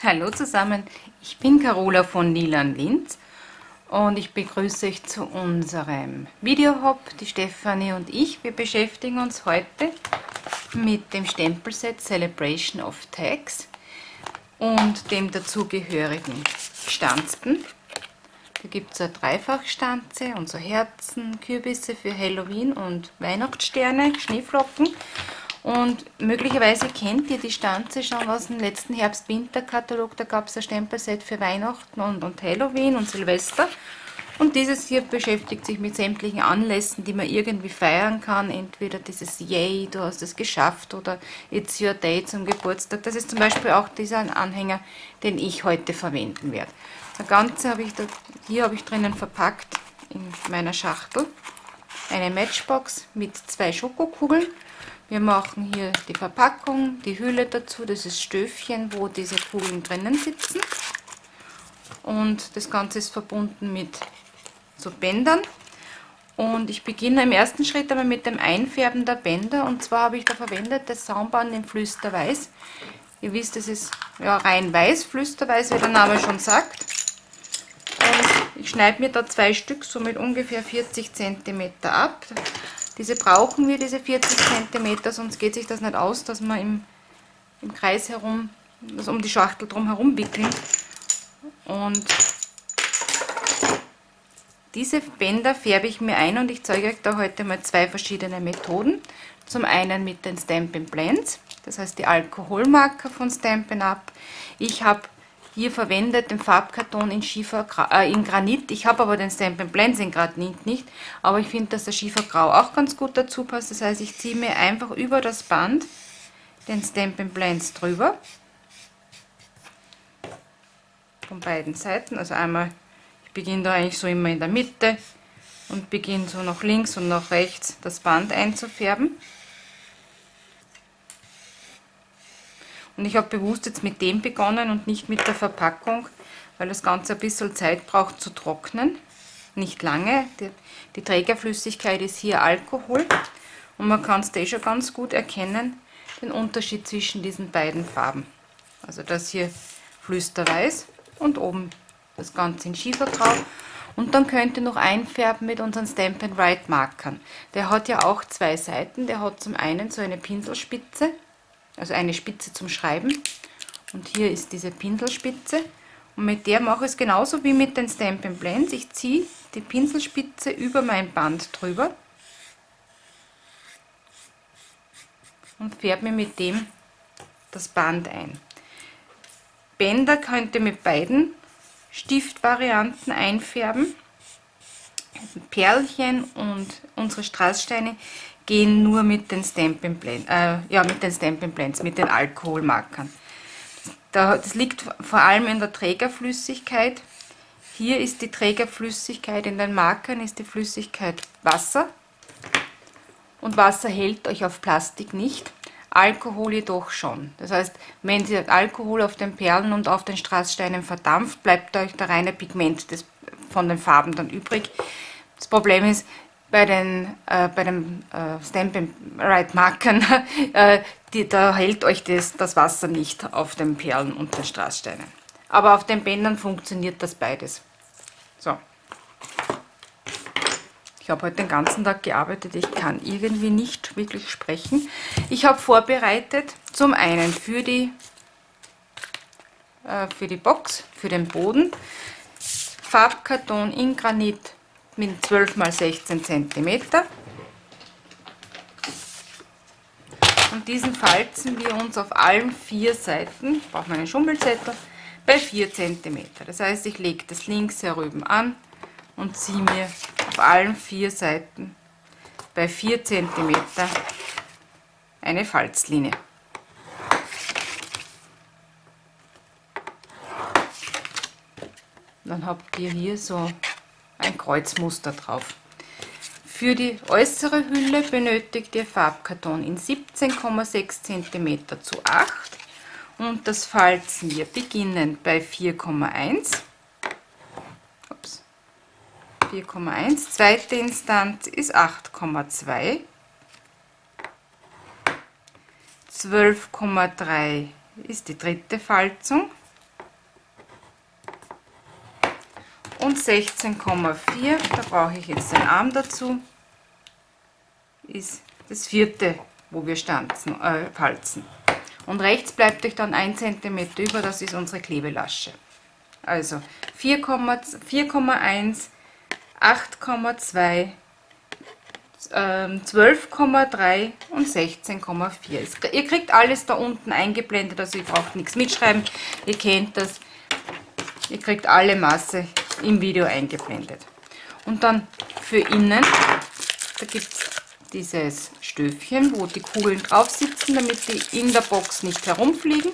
Hallo zusammen, ich bin Carola von Lilan Linz und ich begrüße euch zu unserem Videohop. Die Stefanie und ich, wir beschäftigen uns heute mit dem Stempelset Celebration of Tags und dem dazugehörigen Stanzen. Da gibt es eine Dreifachstanze und so Herzen, Kürbisse für Halloween und Weihnachtssterne, Schneeflocken. Und möglicherweise kennt ihr die Stanze schon aus dem letzten Herbst-Winter-Katalog. Da gab es ein Stempelset für Weihnachten und Halloween und Silvester. Und dieses hier beschäftigt sich mit sämtlichen Anlässen, die man irgendwie feiern kann. Entweder dieses Yay, du hast es geschafft, oder It's Your Day zum Geburtstag. Das ist zum Beispiel auch dieser Anhänger, den ich heute verwenden werde. Das Ganze habe ich hier habe ich drinnen verpackt in meiner Schachtel. Eine Matchbox mit 2 Schokokugeln. Wir machen hier die Verpackung, die Hülle dazu, das ist Stöfchen, wo diese Kugeln drinnen sitzen. Und das Ganze ist verbunden mit so Bändern. Und ich beginne im ersten Schritt einmal mit dem Einfärben der Bänder. Und zwar habe ich da verwendet das Saumband in Flüsterweiß. Ihr wisst, es ist ja rein weiß, Flüsterweiß, wie der Name schon sagt. Und ich schneide mir da 2 Stück, so mit ungefähr 40 cm ab. Diese brauchen wir, diese 40 cm, sonst geht sich das nicht aus, dass man im Kreis herum, also um die Schachtel drum herum wickeln. Und diese Bänder färbe ich mir ein und ich zeige euch da heute mal 2 verschiedene Methoden. Zum einen mit den Stampin' Blends, das heißt die Alkoholmarker von Stampin' Up. Ich habe hier verwendet den Farbkarton in Granit. Ich habe aber den Stampin' Blends in Granit nicht, aber ich finde, dass der Schiefergrau auch ganz gut dazu passt. Das heißt, ich ziehe mir einfach über das Band den Stampin' Blends drüber. Von beiden Seiten. Also einmal, ich beginne da eigentlich so immer in der Mitte und beginne so nach links und nach rechts das Band einzufärben. Und ich habe bewusst jetzt mit dem begonnen und nicht mit der Verpackung, weil das Ganze ein bisschen Zeit braucht zu trocknen. Nicht lange. Die Trägerflüssigkeit ist hier Alkohol. Und man kann es schon ganz gut erkennen, den Unterschied zwischen diesen beiden Farben. Also das hier Flüsterweiß und oben das Ganze in Schiefergrau. Und dann könnt ihr noch einfärben mit unseren Stampin' Write Markern. Der hat ja auch 2 Seiten. Der hat zum einen so eine Pinselspitze, also eine Spitze zum Schreiben, und hier ist diese Pinselspitze, und mit der mache ich es genauso wie mit den Stampin' Blends. Ich ziehe die Pinselspitze über mein Band drüber und färbe mir mit dem das Band ein. Bänder könnt ihr mit beiden Stiftvarianten einfärben. Perlchen und unsere Strasssteine gehen nur mit den Stampin' Blends, mit den Alkoholmarkern. Das liegt vor allem in der Trägerflüssigkeit. Hier ist die Trägerflüssigkeit, in den Markern ist die Flüssigkeit Wasser. Und Wasser hält euch auf Plastik nicht, Alkohol jedoch schon. Das heißt, wenn der Alkohol auf den Perlen und auf den Strasssteinen verdampft, bleibt euch der reine Pigment von den Farben dann übrig. Das Problem ist, bei den Stampin' Write Markern, da hält euch das Wasser nicht auf den Perlen und den Strasssteinen. Aber auf den Bändern funktioniert das beides. So. Ich habe heute den ganzen Tag gearbeitet, ich kann irgendwie nicht wirklich sprechen. Ich habe vorbereitet, zum einen für die Box, für den Boden, Farbkarton in Granit mit 12 x 16 cm. Und diesen falzen wir uns auf allen 4 Seiten, ich brauche meinen Schummelzettel, bei 4 cm. Das heißt, ich lege das links herüben an und ziehe mir auf allen 4 Seiten bei 4 cm eine Falzlinie. Dann habt ihr hier so ein Kreuzmuster drauf. Für die äußere Hülle benötigt ihr Farbkarton in 17,6 cm zu 8 und das falzen wir beginnend bei 4,1. 4,1. Zweite Instanz ist 8,2. 12,3 ist die dritte Falzung. und 16,4. Da brauche ich jetzt den Arm dazu. Ist das vierte, wo wir falzen. Und rechts bleibt euch dann 1 cm über, das ist unsere Klebelasche. Also 4,1, 8,2, 12,3 und 16,4. Ihr kriegt alles da unten eingeblendet, also ihr braucht nichts mitschreiben. Ihr kennt das. Ihr kriegt alle Maße im Video eingeblendet. Und dann für innen, da gibt es dieses Stöfchen, wo die Kugeln drauf sitzen, damit die in der Box nicht herumfliegen.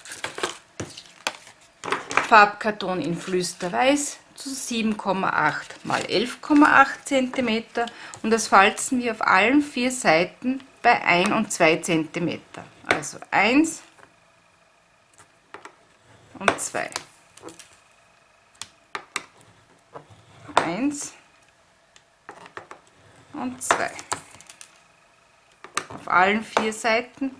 Farbkarton in Flüsterweiß zu 7,8 mal 11,8 cm und das falzen wir auf allen 4 Seiten bei 1 und 2 cm. Also 1 und 2. 1 und 2. Auf allen 4 Seiten.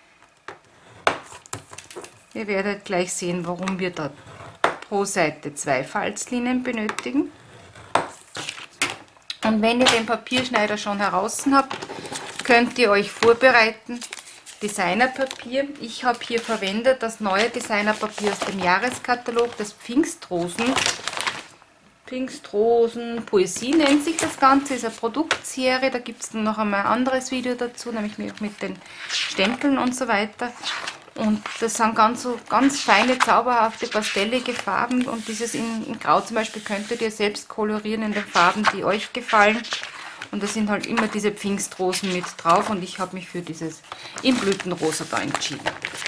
Ihr werdet gleich sehen, warum wir da pro Seite 2 Falzlinien benötigen. Und wenn ihr den Papierschneider schon heraus habt, könnt ihr euch vorbereiten. Designerpapier. Ich habe hier verwendet das neue Designerpapier aus dem Jahreskatalog, das Pfingstrosen Poesie nennt sich das Ganze, ist eine Produktserie, da gibt es noch einmal ein anderes Video dazu, nämlich mit den Stempeln und so weiter. Und das sind ganz feine, zauberhafte, pastellige Farben und dieses in Grau zum Beispiel könntet ihr selbst kolorieren in den Farben, die euch gefallen. Und da sind halt immer diese Pfingstrosen mit drauf und ich habe mich für dieses in Blütenrosa da entschieden.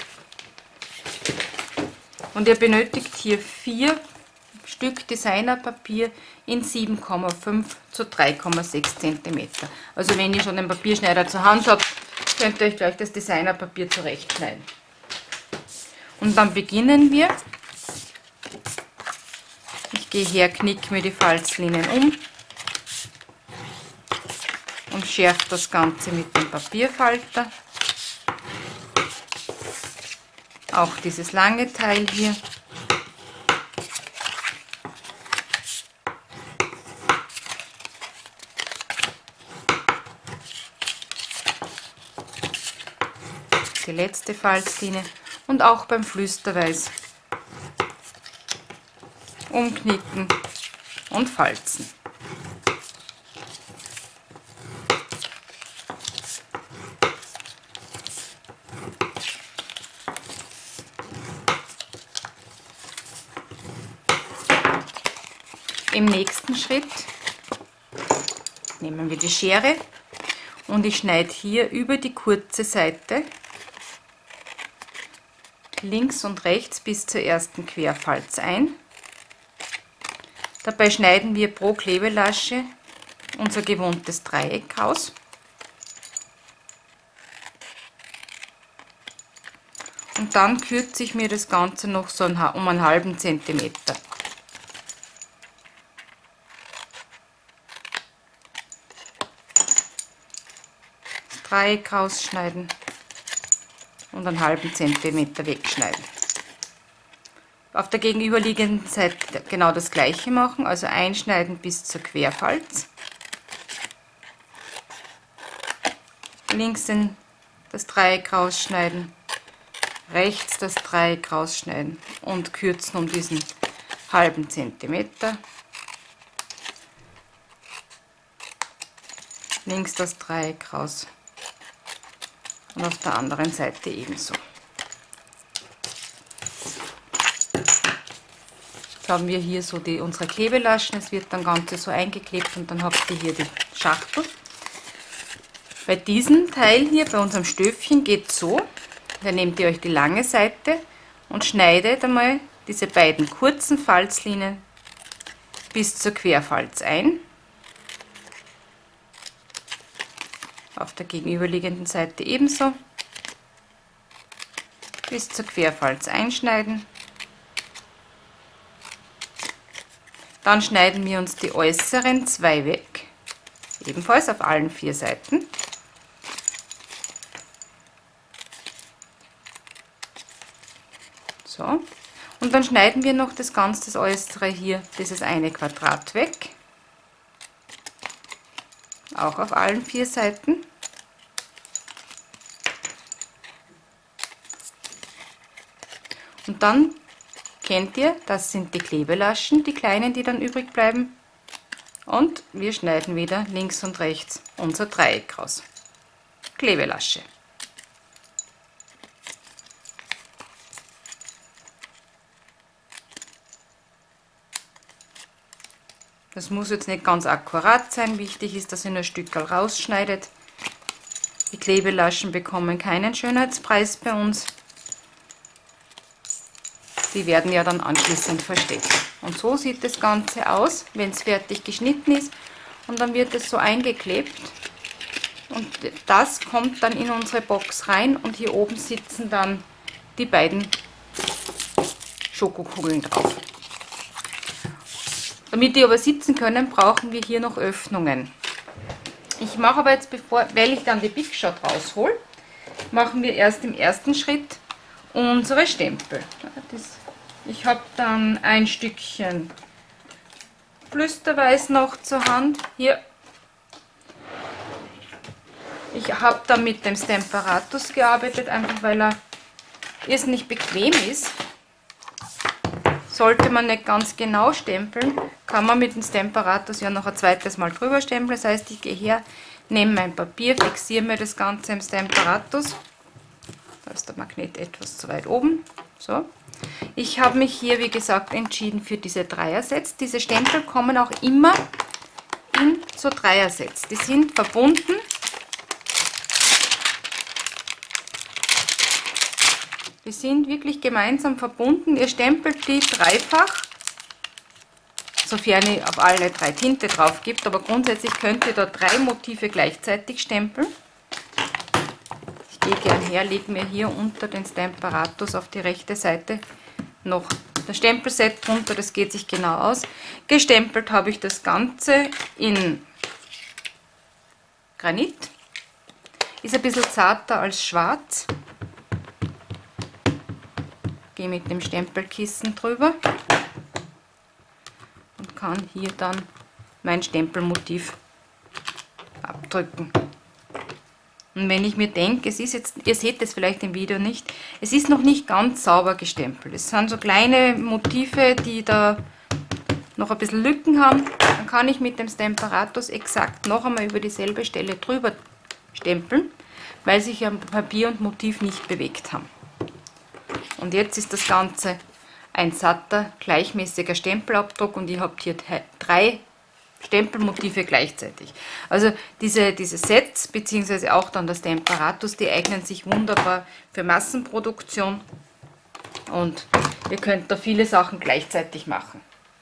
Und ihr benötigt hier 4 Stück Designerpapier in 7,5 zu 3,6 cm. Also wenn ihr schon einen Papierschneider zur Hand habt, könnt ihr euch gleich das Designerpapier zurechtschneiden. Und dann beginnen wir. Ich gehe her, knicke mir die Falzlinien um und schärfe das Ganze mit dem Papierfalter. Auch dieses lange Teil hier. Die letzte Falzlinie und auch beim Flüsterweiß umknicken und falzen. Im nächsten Schritt nehmen wir die Schere und ich schneide hier über die kurze Seite links und rechts bis zur ersten Querfalz ein. Dabei schneiden wir pro Klebelasche unser gewohntes Dreieck aus. Und dann kürze ich mir das Ganze noch so um einen halben Zentimeter. Das Dreieck rausschneiden und einen halben Zentimeter wegschneiden. Auf der gegenüberliegenden Seite genau das gleiche machen, also einschneiden bis zur Querfalz. Links das Dreieck rausschneiden, rechts das Dreieck rausschneiden und kürzen um diesen halben Zentimeter. Links das Dreieck raus und auf der anderen Seite ebenso. Jetzt haben wir hier so unsere Klebelaschen, es wird dann Ganze so eingeklebt und dann habt ihr hier die Schachtel. Bei diesem Teil hier, bei unserem Stöfchen, geht es so, da nehmt ihr euch die lange Seite und schneidet einmal diese beiden kurzen Falzlinien bis zur Querfalz ein. Auf der gegenüberliegenden Seite ebenso. Bis zur Querfalz einschneiden. Dann schneiden wir uns die äußeren 2 weg. Ebenfalls auf allen 4 Seiten. So. Und dann schneiden wir noch das ganze Äußere hier, dieses eine Quadrat weg. Auch auf allen 4 Seiten. Und dann kennt ihr, das sind die Klebelaschen, die kleinen, die dann übrig bleiben. Und wir schneiden wieder links und rechts unser Dreieck raus. Klebelasche. Das muss jetzt nicht ganz akkurat sein. Wichtig ist, dass ihr nur ein Stückchen rausschneidet. Die Klebelaschen bekommen keinen Schönheitspreis bei uns. Die werden ja dann anschließend versteckt. Und so sieht das Ganze aus, wenn es fertig geschnitten ist. Und dann wird es so eingeklebt. Und das kommt dann in unsere Box rein. Und hier oben sitzen dann die beiden Schokokugeln drauf. Damit die aber sitzen können, brauchen wir hier noch Öffnungen. Ich mache aber jetzt, weil ich dann die Big Shot raushole, machen wir erst im ersten Schritt unsere Stempel. Ich habe dann ein Stückchen Flüsterweiß noch zur Hand. Hier. Ich habe dann mit dem Stamparatus gearbeitet, einfach weil er irrsinnig bequem ist. Sollte man nicht ganz genau stempeln, kann man mit dem Stamparatus ja noch ein zweites Mal drüber stempeln. Das heißt, ich gehe her, nehme mein Papier, fixiere mir das Ganze im Stamparatus. Da ist der Magnet etwas zu weit oben. So. Ich habe mich hier, wie gesagt, entschieden für diese Dreiersets. Diese Stempel kommen auch immer in so Dreiersets. Die sind verbunden. Die sind wirklich gemeinsam verbunden. Ihr stempelt die dreifach, sofern ihr auf alle 3 Tinte drauf gibt. Aber grundsätzlich könnt ihr da 3 Motive gleichzeitig stempeln. Ich gehe gern her, lege mir hier unter den Stamparatus auf die rechte Seite noch das Stempelset drunter. Das geht sich genau aus. Gestempelt habe ich das Ganze in Granit. Ist ein bisschen zarter als schwarz. Gehe mit dem Stempelkissen drüber und kann hier dann mein Stempelmotiv abdrücken. Und wenn ich mir denke, es ist jetzt, ihr seht es vielleicht im Video nicht, es ist noch nicht ganz sauber gestempelt. Es sind so kleine Motive, die da noch ein bisschen Lücken haben. Dann kann ich mit dem Stamparatus exakt noch einmal über dieselbe Stelle drüber stempeln, weil sich ja Papier und Motiv nicht bewegt haben. Und jetzt ist das Ganze ein satter, gleichmäßiger Stempelabdruck und ihr habt hier 3 Stempelmotive gleichzeitig. Also diese Sets, beziehungsweise auch dann das Stamparatus, die eignen sich wunderbar für Massenproduktion und ihr könnt da viele Sachen gleichzeitig machen.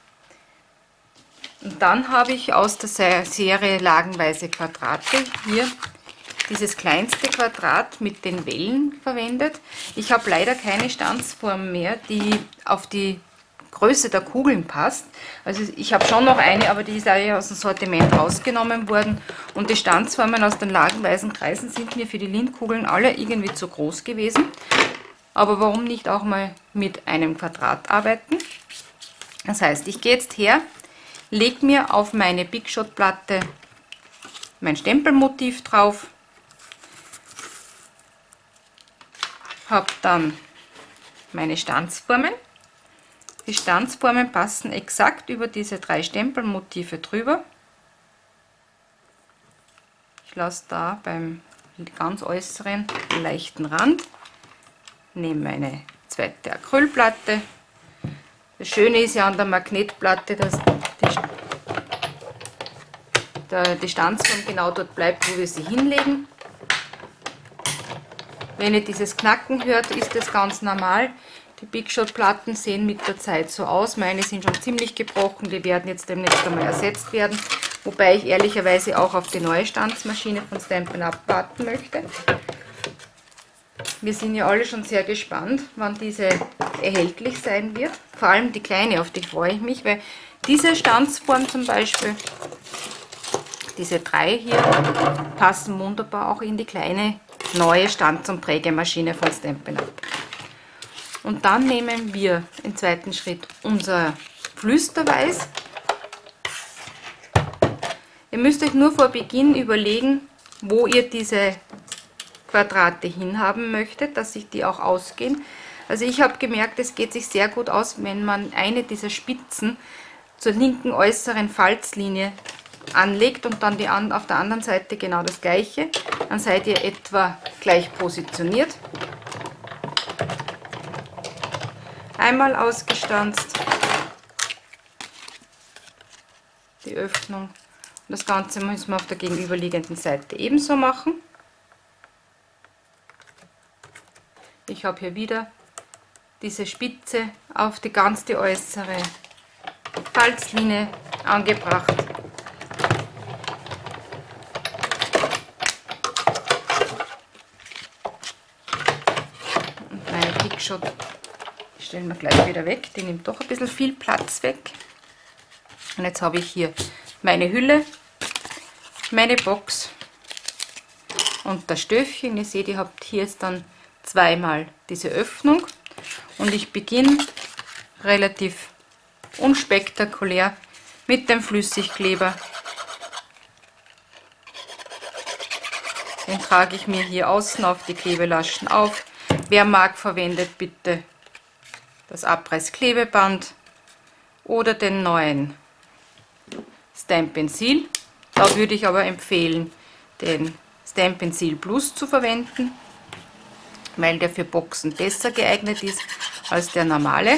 Und dann habe ich aus der Serie lagenweise Quadrate hier dieses kleinste Quadrat mit den Wellen verwendet. Ich habe leider keine Stanzform mehr, die auf die Größe der Kugeln passt. Also ich habe schon noch eine, aber die ist ja aus dem Sortiment rausgenommen worden. Und die Stanzformen aus den lagenweisen Kreisen sind mir für die Lindkugeln alle irgendwie zu groß gewesen. Aber warum nicht auch mal mit einem Quadrat arbeiten? Das heißt, ich gehe jetzt her, lege mir auf meine Big Shot Platte mein Stempelmotiv drauf, habe dann meine Stanzformen. Die Stanzformen passen exakt über diese 3 Stempelmotive drüber. Ich lasse da beim ganz äußeren leichten Rand, nehme meine zweite Acrylplatte. Das Schöne ist ja an der Magnetplatte, dass die Stanzform genau dort bleibt, wo wir sie hinlegen. Wenn ihr dieses Knacken hört, ist das ganz normal. Die Big Shot Platten sehen mit der Zeit so aus. Meine sind schon ziemlich gebrochen, die werden jetzt demnächst einmal ersetzt werden. Wobei ich ehrlicherweise auch auf die neue Stanzmaschine von Stampin' Up warten möchte. Wir sind ja alle schon sehr gespannt, wann diese erhältlich sein wird. Vor allem die kleine, auf die freue ich mich, weil diese Stanzform zum Beispiel, diese 3 hier, passen wunderbar auch in die kleine neue Stanz- und Prägemaschine von Stampin' Up. Und dann nehmen wir im zweiten Schritt unser Flüsterweiß. Ihr müsst euch nur vor Beginn überlegen, wo ihr diese Quadrate hinhaben möchtet, dass sich die auch ausgehen. Also ich habe gemerkt, es geht sich sehr gut aus, wenn man eine dieser Spitzen zur linken äußeren Falzlinie anlegt und dann auf der anderen Seite genau das gleiche. Dann seid ihr etwa gleich positioniert. Einmal ausgestanzt, die Öffnung. Und das Ganze müssen wir auf der gegenüberliegenden Seite ebenso machen. Ich habe hier wieder diese Spitze auf die ganze äußere Falzlinie angebracht. Und meine Pickshot stellen wir gleich wieder weg, die nimmt doch ein bisschen viel Platz weg. Und jetzt habe ich hier meine Hülle, meine Box und das Stöfchen. Ihr seht, ihr habt hier jetzt dann zweimal diese Öffnung und ich beginne relativ unspektakulär mit dem Flüssigkleber. Den trage ich mir hier außen auf die Klebelaschen auf. Wer mag, verwendet bitte das Abreißklebeband oder den neuen Stampin' Seal. Da würde ich aber empfehlen, den Stampin' Seal Plus zu verwenden, weil der für Boxen besser geeignet ist als der normale.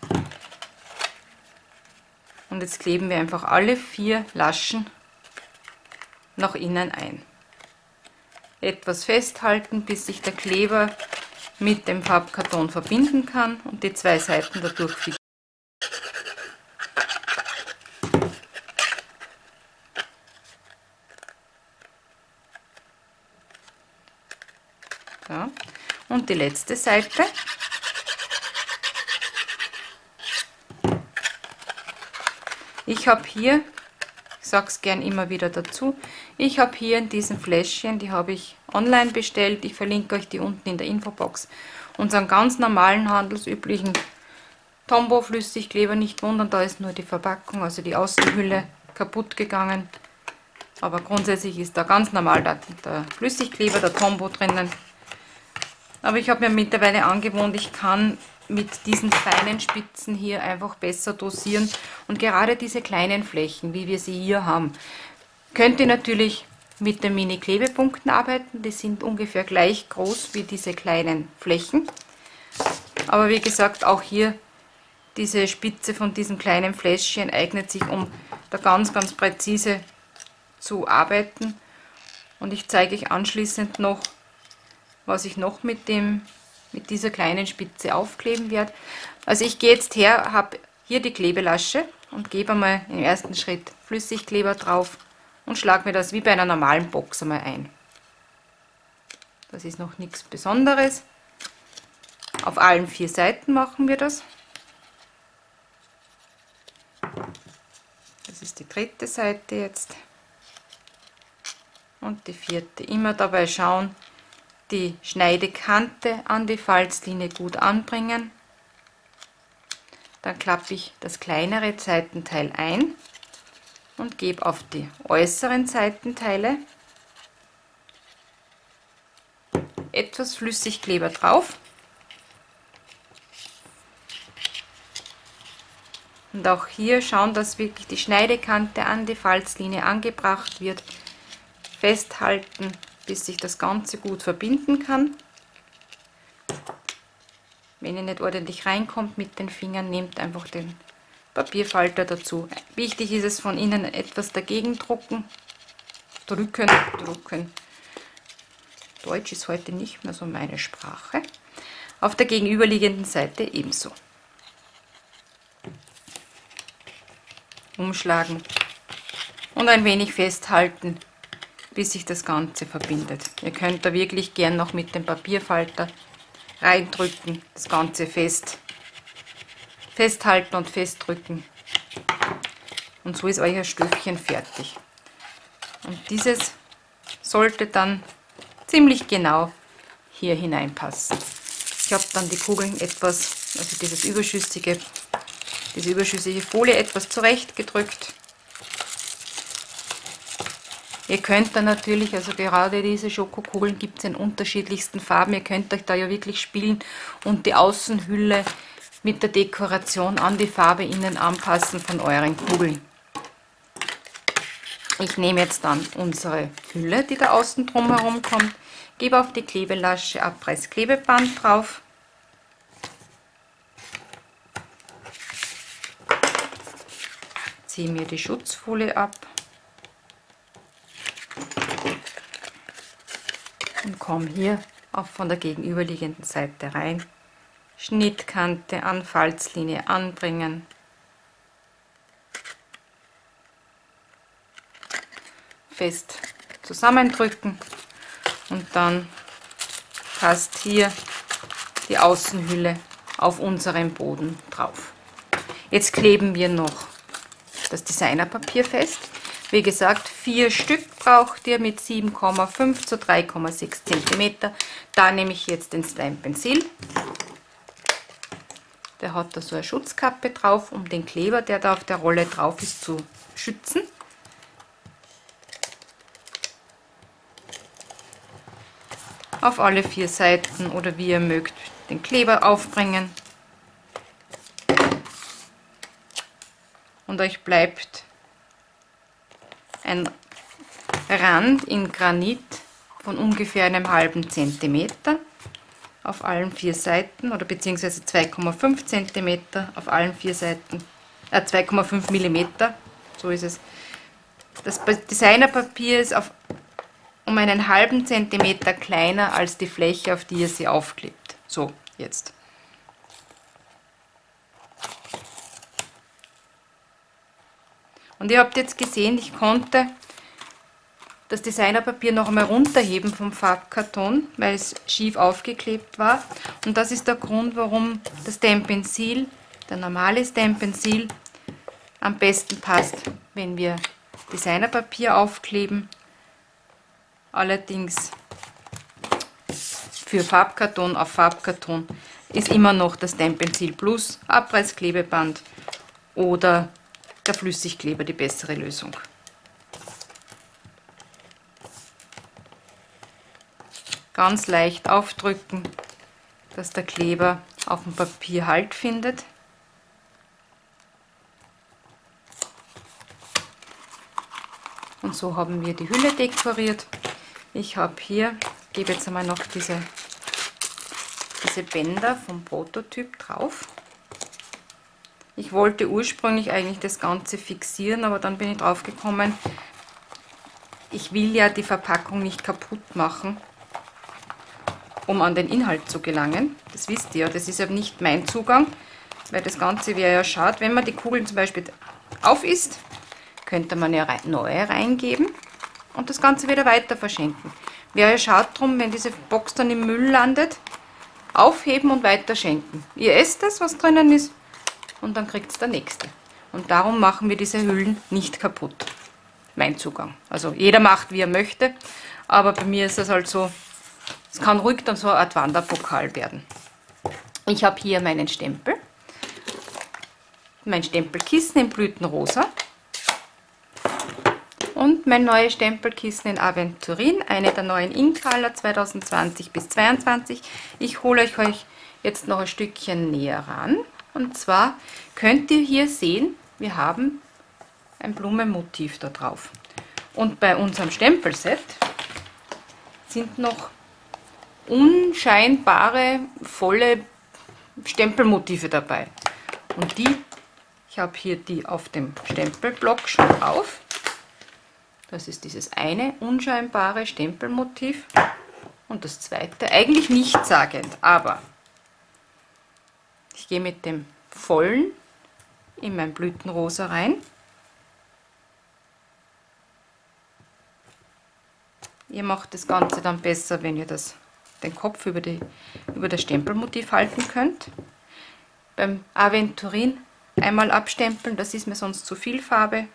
Und jetzt kleben wir einfach alle 4 Laschen nach innen ein. Etwas festhalten, bis sich der Kleber mit dem Farbkarton verbinden kann und die 2 Seiten dadurch fixieren. So. Und die letzte Seite. Ich habe hier, ich sage es gern immer wieder dazu, ich habe hier in diesen Fläschchen, die habe ich online bestellt, ich verlinke euch die unten in der Infobox, unseren ganz normalen handelsüblichen Tombow Flüssigkleber. Nicht wundern, da ist nur die Verpackung, also die Außenhülle kaputt gegangen. Aber grundsätzlich ist da ganz normal der Flüssigkleber, der Tombow drinnen. Aber ich habe mir mittlerweile angewohnt, ich kann mit diesen feinen Spitzen hier einfach besser dosieren. Und gerade diese kleinen Flächen, wie wir sie hier haben, könnt ihr natürlich mit den Mini-Klebepunkten arbeiten. Die sind ungefähr gleich groß wie diese kleinen Flächen. Aber wie gesagt, auch hier diese Spitze von diesem kleinen Fläschchen eignet sich, um da ganz präzise zu arbeiten. Und ich zeige euch anschließend noch, was ich noch mit dieser kleinen Spitze aufkleben werde. Also ich gehe jetzt her, habe hier die Klebelasche und gebe einmal im ersten Schritt Flüssigkleber drauf und schlage mir das wie bei einer normalen Box einmal ein. Das ist noch nichts Besonderes. Auf allen 4 Seiten machen wir das. Das ist die 3. Seite jetzt. Und die 4. Immer dabei schauen, die Schneidekante an die Falzlinie gut anbringen. Dann klappe ich das kleinere Seitenteil ein und gebe auf die äußeren Seitenteile etwas Flüssigkleber drauf. Und auch hier schauen, dass wirklich die Schneidekante an die Falzlinie angebracht wird. Festhalten, bis sich das Ganze gut verbinden kann. Wenn ihr nicht ordentlich reinkommt mit den Fingern, nehmt einfach den Papierfalter dazu. Wichtig ist es, von innen etwas dagegen drücken. Deutsch ist heute nicht mehr so meine Sprache. Auf der gegenüberliegenden Seite ebenso. Umschlagen und ein wenig festhalten, bis sich das Ganze verbindet. Ihr könnt da wirklich gern noch mit dem Papierfalter reindrücken, das Ganze festhalten und festdrücken. Und so ist euer Stöfchen fertig. Und dieses sollte dann ziemlich genau hier hineinpassen. Ich Ich habe dann die Kugeln etwas, also diese überschüssige Folie etwas zurechtgedrückt. Ihr könnt dann natürlich, also gerade diese Schokokugeln gibt es in unterschiedlichsten Farben, ihr könnt euch da ja wirklich spielen und die Außenhülle mit der Dekoration an die Farbe innen anpassen von euren Kugeln. Ich nehme jetzt dann unsere Hülle, die da außen drum herum kommt, gebe auf die Klebelasche Abreißklebeband drauf. Ziehe mir die Schutzfolie ab und komme hier auch von der gegenüberliegenden Seite rein. Schnittkante an Falzlinie anbringen. Fest zusammendrücken und dann passt hier die Außenhülle auf unseren Boden drauf. Jetzt kleben wir noch das Designerpapier fest. Wie gesagt, 4 Stück braucht ihr mit 7,5 zu 3,6 cm. Da nehme ich jetzt den Slime Pencil. Der hat da so eine Schutzkappe drauf, um den Kleber, der da auf der Rolle drauf ist, zu schützen. Auf alle 4 Seiten oder wie ihr mögt den Kleber aufbringen. Und euch bleibt ein Rand in Granit von ungefähr einem halben Zentimeter auf allen 4 Seiten oder beziehungsweise 2,5 cm auf allen 4 Seiten, 2,5 mm, so ist es. Das Designerpapier ist um einen halben Zentimeter kleiner als die Fläche, auf die ihr sie aufklebt. So, jetzt. Und ihr habt jetzt gesehen, ich konnte das Designerpapier noch einmal runterheben vom Farbkarton, weil es schief aufgeklebt war. Und das ist der Grund, warum das Stamp Pencil, der normale Stamp Pencil, am besten passt, wenn wir Designerpapier aufkleben. Allerdings für Farbkarton auf Farbkarton ist immer noch das Stamp Pencil Plus, Abreißklebeband oder der Flüssigkleber die bessere Lösung. Ganz leicht aufdrücken, dass der Kleber auf dem Papier Halt findet. Und so haben wir die Hülle dekoriert. Ich habe hier, gebe jetzt einmal noch diese Bänder vom Prototyp drauf. Ich wollte ursprünglich eigentlich das Ganze fixieren, aber dann bin ich drauf gekommen, ich will ja die Verpackung nicht kaputt machen, um an den Inhalt zu gelangen. Das wisst ihr, das ist ja nicht mein Zugang, weil das Ganze wäre ja schade. Wenn man die Kugeln zum Beispiel auf isst, könnte man ja neue reingeben und das Ganze wieder weiter verschenken. Wäre ja schade drum, wenn diese Box dann im Müll landet, aufheben und weiter schenken. Ihr esst das, was drinnen ist, und dann kriegt es der nächste. Und darum machen wir diese Hüllen nicht kaputt. Mein Zugang. Also jeder macht, wie er möchte, aber bei mir ist das halt so, es kann ruhig dann so eine Art Wanderpokal werden. Ich habe hier meinen Stempel, mein Stempelkissen in Blütenrosa und mein neues Stempelkissen in Aventurin, eine der neuen Inkcolor 2020 bis 2022. Ich hole euch jetzt noch ein Stückchen näher ran. Und zwar könnt ihr hier sehen, wir haben ein Blumenmotiv da drauf. Und bei unserem Stempelset sind noch unscheinbare, volle Stempelmotive dabei. Und ich habe hier die auf dem Stempelblock schon drauf. Das ist dieses eine unscheinbare Stempelmotiv. Und das zweite, eigentlich nichtssagend, aber ich gehe mit dem vollen in mein Blütenrosa rein. Ihr macht das Ganze dann besser, wenn ihr den Kopf über das Stempelmotiv halten könnt. Beim Aventurin einmal abstempeln, das ist mir sonst zu viel Farbe.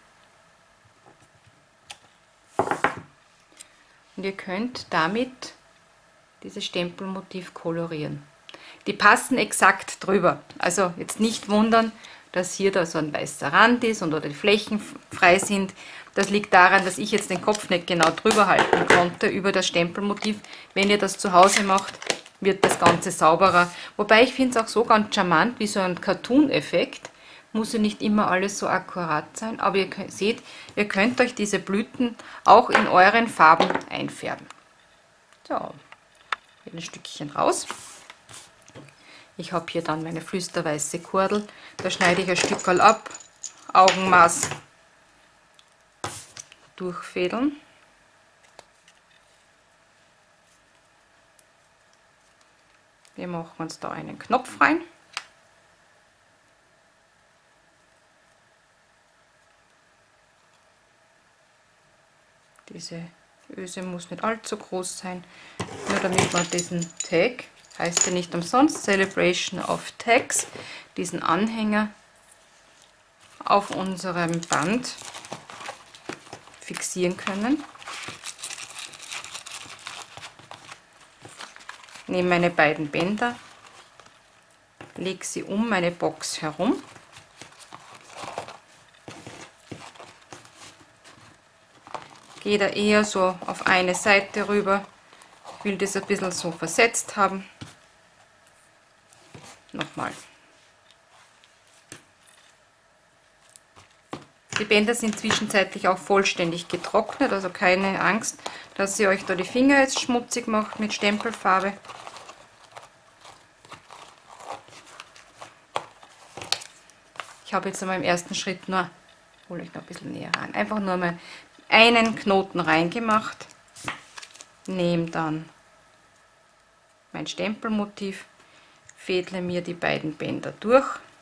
Und ihr könnt damit dieses Stempelmotiv kolorieren. die passen exakt drüber. Also jetzt nicht wundern, dass hier da so ein weißer Rand ist und oder die Flächen frei sind. Das liegt daran, dass ich jetzt den Kopf nicht genau drüber halten konnte über das Stempelmotiv. Wenn ihr das zu Hause macht, wird das Ganze sauberer. Wobei ich finde es auch so ganz charmant, wie so ein Cartoon-Effekt. Muss ja nicht immer alles so akkurat sein, aber ihr seht, ihr könnt euch diese Blüten auch in euren Farben einfärben. So, hier ein Stückchen raus. Ich habe hier dann meine flüsterweiße Kordel. Da schneide ich ein Stückchen ab, Augenmaß durchfädeln. Wir machen uns da einen Knopf rein. Diese Öse muss nicht allzu groß sein, nur damit man diesen Tag, heißt ja nicht umsonst Celebration of Tags, diesen Anhänger auf unserem Band fixieren können. Nehme meine beiden Bänder, lege sie um meine Box herum. Gehe da eher so auf eine Seite rüber. Ich will das ein bisschen so versetzt haben. Nochmal. Die Bänder sind zwischenzeitlich auch vollständig getrocknet, also keine Angst, dass ihr euch da die Finger jetzt schmutzig macht mit Stempelfarbe. Ich habe jetzt einmal im ersten Schritt nur, hole ich noch ein bisschen näher ran, einfach nur mal einen Knoten reingemacht, nehme dann mein Stempelmotiv, fädle mir die beiden Bänder durch,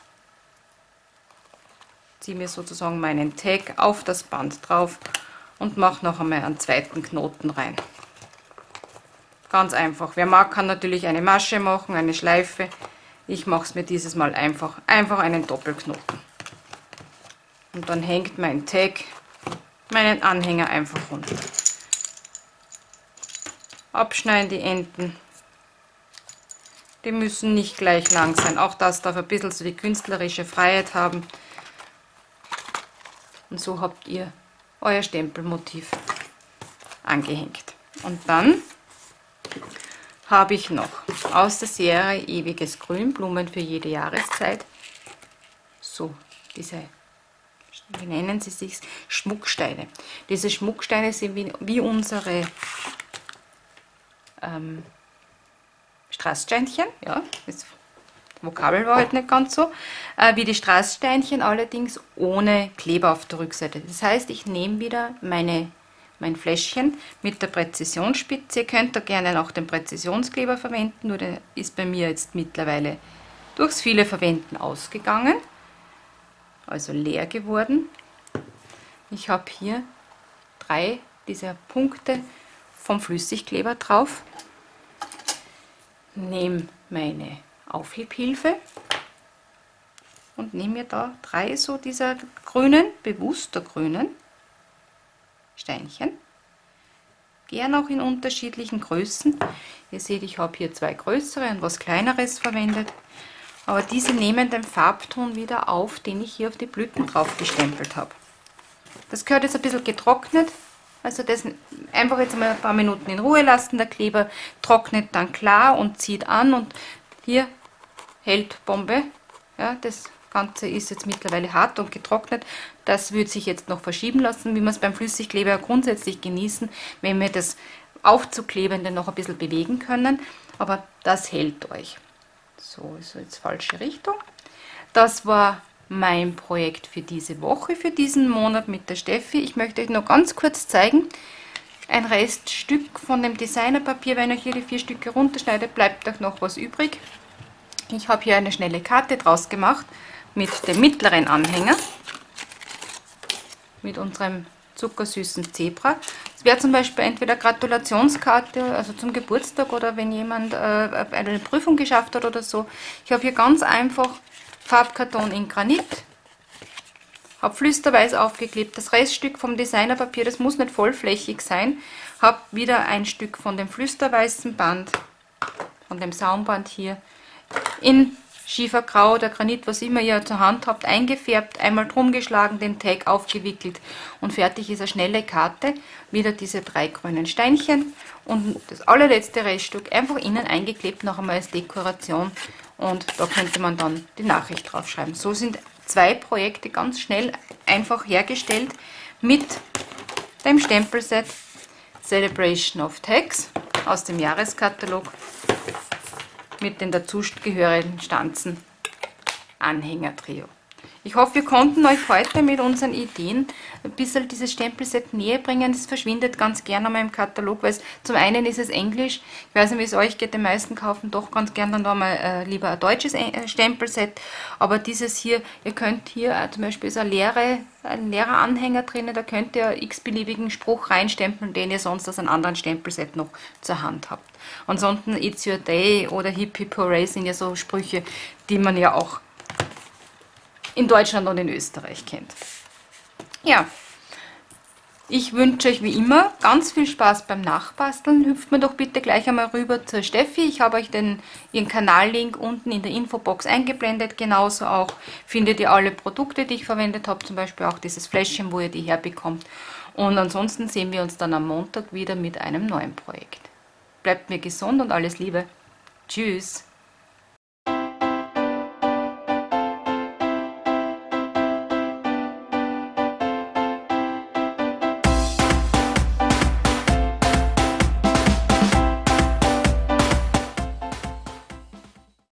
ziehe mir sozusagen meinen Tag auf das Band drauf und mache noch einmal einen zweiten Knoten rein. Ganz einfach. Wer mag, kann natürlich eine Masche machen, eine Schleife. Ich mache es mir dieses Mal einfach einen Doppelknoten. Und dann hängt mein Tag, meinen Anhänger einfach runter. Abschneiden die Enden. Die müssen nicht gleich lang sein. Auch das darf ein bisschen so die künstlerische Freiheit haben. Und so habt ihr euer Stempelmotiv angehängt. Und dann habe ich noch aus der Serie Ewiges Grün, Blumen für jede Jahreszeit, so diese, wie nennen sie sich, Schmucksteine. Diese Schmucksteine sind wie unsere Strasssteinchen, ja, das Vokabel war halt nicht ganz so, wie die Strasssteinchen, allerdings ohne Kleber auf der Rückseite. Das heißt, ich nehme wieder mein Fläschchen mit der Präzisionsspitze. Ihr könnt da gerne auch den Präzisionskleber verwenden, nur der ist bei mir jetzt mittlerweile durchs viele Verwenden ausgegangen, also leer geworden. Ich habe hier 3 dieser Punkte vom Flüssigkleber drauf, nehme meine Aufhebhilfe und nehme mir da 3 so dieser grünen, bewusster grünen Steinchen, gern auch in unterschiedlichen Größen. Ihr seht, ich habe hier 2 größere und was kleineres verwendet, aber diese nehmen den Farbton wieder auf, den ich hier auf die Blüten drauf gestempelt habe. Das gehört jetzt ein bisschen getrocknet, also das einfach jetzt mal ein paar Minuten in Ruhe lassen. Der Kleber trocknet dann klar und zieht an und hier hält Bombe. Ja, das Ganze ist jetzt mittlerweile hart und getrocknet. Das wird sich jetzt noch verschieben lassen, wie wir es beim Flüssigkleber grundsätzlich genießen, wenn wir das Aufzuklebende noch ein bisschen bewegen können. Aber das hält euch. So, ist jetzt falsche Richtung. Das war mein Projekt für diese Woche, für diesen Monat mit der Steffi. Ich möchte euch noch ganz kurz zeigen, ein Reststück von dem Designerpapier. Wenn ihr hier die 4 Stücke runterschneidet, bleibt euch noch was übrig. Ich habe hier eine schnelle Karte draus gemacht mit dem mittleren Anhänger, mit unserem zuckersüßen Zebra. Es wäre zum Beispiel entweder Gratulationskarte, also zum Geburtstag, oder wenn jemand eine Prüfung geschafft hat oder so. Ich habe hier ganz einfach Farbkarton in Granit, habe flüsterweiß aufgeklebt, das Reststück vom Designerpapier, das muss nicht vollflächig sein, habe wieder ein Stück von dem flüsterweißen Band, von dem Saumband hier, in Schiefergrau oder Granit, was immer ihr zur Hand habt, eingefärbt, einmal drum geschlagen, den Tag aufgewickelt und fertig ist eine schnelle Karte. Wieder diese 3 grünen Steinchen und das allerletzte Reststück einfach innen eingeklebt, noch einmal als Dekoration, und da könnte man dann die Nachricht draufschreiben. So sind 2 Projekte ganz schnell einfach hergestellt mit dem Stempelset Celebration of Tags aus dem Jahreskatalog mit den dazugehörigen Stanzen Anhängertrio. Ich hoffe, wir konnten euch heute mit unseren Ideen ein bisschen dieses Stempelset näher bringen. Es verschwindet ganz gerne mal im Katalog, weil zum einen ist es Englisch. Ich weiß nicht, wie es euch geht, die meisten kaufen doch ganz gerne dann da mal lieber ein deutsches Stempelset. Aber dieses hier, ihr könnt hier zum Beispiel ist ein leerer Anhänger drin, da könnt ihr x-beliebigen Spruch reinstempeln, den ihr sonst aus einem anderen Stempelset noch zur Hand habt. Ansonsten It's Your Day oder Hip Hip Hooray sind ja so Sprüche, die man ja auch in Deutschland und in Österreich kennt. Ja, ich wünsche euch wie immer ganz viel Spaß beim Nachbasteln. Hüpft mir doch bitte gleich einmal rüber zur Steffi. Ich habe euch ihren Kanallink unten in der Infobox eingeblendet. Genauso auch findet ihr alle Produkte, die ich verwendet habe, zum Beispiel auch dieses Fläschchen, wo ihr die herbekommt. Und ansonsten sehen wir uns dann am Montag wieder mit einem neuen Projekt. Bleibt mir gesund und alles Liebe. Tschüss.